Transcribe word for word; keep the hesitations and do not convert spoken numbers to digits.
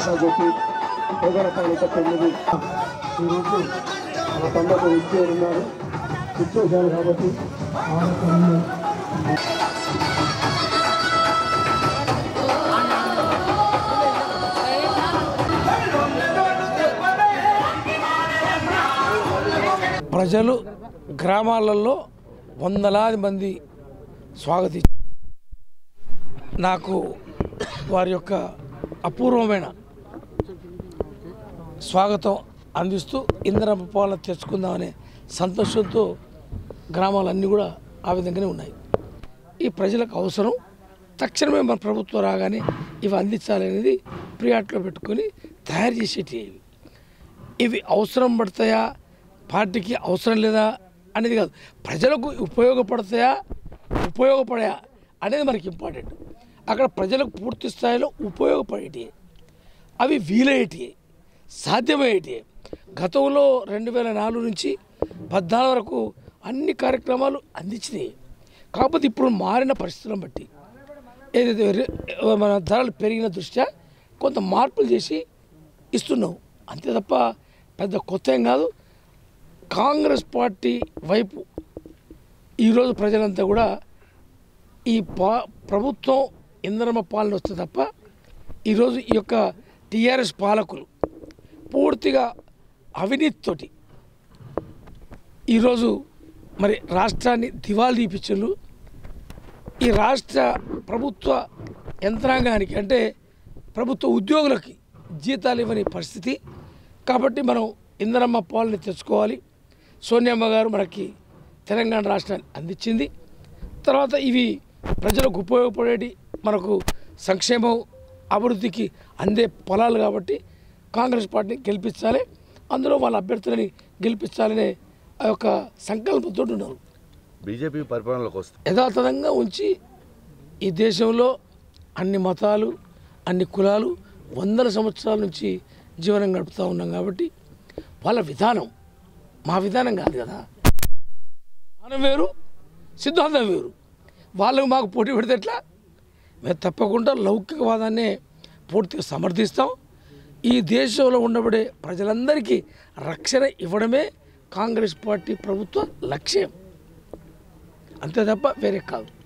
చెప్పి ప్రజల పాలిట తొమ్మిది ఈరోజు ఆ పండుగ ఇచ్చే ఉన్నారు ఇచ్చేశారు కాబట్టి ప్రజలు గ్రామాలలో వందలాది మంది స్వాగతించారు. నాకు వారి యొక్క అపూర్వమైన స్వాగతం అందిస్తూ ఇందిరమ్మ పాలన తెచ్చుకుందామనే సంతోషంతో గ్రామాలన్నీ కూడా ఆ విధంగానే ఉన్నాయి. ఈ ప్రజలకు అవసరం తక్షణమే మన ప్రభుత్వం రాగానే ఇవి అందించాలనేది ప్రియాట్లో పెట్టుకొని తయారు చేసేటివి. ఇవి అవసరం పడతాయా, పార్టీకి అవసరం లేదా అనేది కాదు, ప్రజలకు ఉపయోగపడతాయా ఉపయోగపడాయా అనేది మనకి ఇంపార్టెంట్. అక్కడ ప్రజలకు పూర్తి స్థాయిలో ఉపయోగపడేటివి, అవి వీలయ్యేటివి, సాధ్యమయ్యేటివి. గతంలో రెండు వేల నాలుగు నుంచి పద్నాలుగు వరకు అన్ని కార్యక్రమాలు అందించినాయి. కాకపోతే ఇప్పుడు మారిన పరిస్థితులను బట్టి ఏదైతే మన ధరలు పెరిగిన దృష్ట్యా కొంత మార్పులు చేసి ఇస్తున్నాం అంతే తప్ప పెద్ద కొత్త ఏం కాదు. కాంగ్రెస్ పార్టీ వైపు ఈరోజు ప్రజలంతా కూడా ఈ పా ప్రభుత్వం ఇందిరమ్మ పాలన వస్తే తప్ప ఈరోజు ఈ యొక్క టీఆర్ఎస్ పాలకులు పూర్తిగా అవినీతితోటి ఈరోజు మరి రాష్ట్రాన్ని దివాళా తీపించు. ఈ రాష్ట్ర ప్రభుత్వ యంత్రాంగానికి అంటే ప్రభుత్వ ఉద్యోగులకి జీతాలు ఇవ్వని పరిస్థితి. కాబట్టి మనం ఇందిరమ్మ పాలన తెచ్చుకోవాలి. సోనియమ్మ గారు మనకి తెలంగాణ రాష్ట్రాన్ని అందించింది. తర్వాత ఇవి ప్రజలకు ఉపయోగపడేటి, మనకు సంక్షేమం అభివృద్ధికి అందే పొలాలు కాబట్టి కాంగ్రెస్ పార్టీని గెలిపించాలి, అందులో వాళ్ళ అభ్యర్థులని గెలిపించాలనే ఆ యొక్క సంకల్పంతో ఉన్నారు. బీజేపీ పరిపాలనలోకి వస్తుంది యథాతథంగా ఉంచి ఈ దేశంలో అన్ని మతాలు అన్ని కులాలు వందల సంవత్సరాల నుంచి జీవనం గడుపుతూ ఉన్నాం కాబట్టి వాళ్ళ విధానం మా విధానం కాదు కదా. విధానం వేరు, సిద్ధాంతం వేరు. వాళ్ళకు మాకు పోటీ పెడితే ఎట్లా? మేము తప్పకుండా లౌకికవాదాన్నే పూర్తిగా సమర్థిస్తాం. ఈ దేశంలో ఉండబడే ప్రజలందరికీ రక్షణ ఇవ్వడమే కాంగ్రెస్ పార్టీ ప్రభుత్వ లక్ష్యం, అంతే తప్ప వేరే కాదు.